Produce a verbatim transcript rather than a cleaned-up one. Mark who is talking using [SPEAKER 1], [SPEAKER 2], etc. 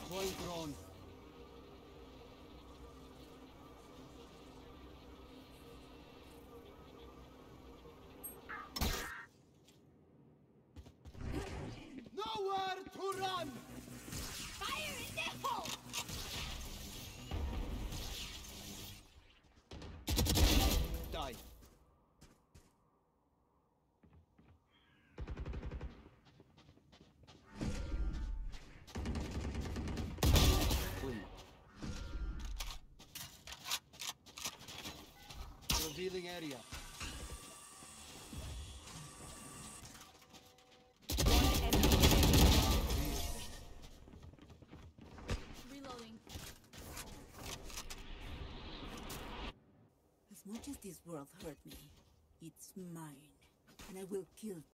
[SPEAKER 1] Deploying drone. Nowhere to run!
[SPEAKER 2] Fire in the hole!
[SPEAKER 1] Die. Clean. Revealing area.
[SPEAKER 2] Reloading.
[SPEAKER 3] As much as this world hurt me, it's mine, and I will kill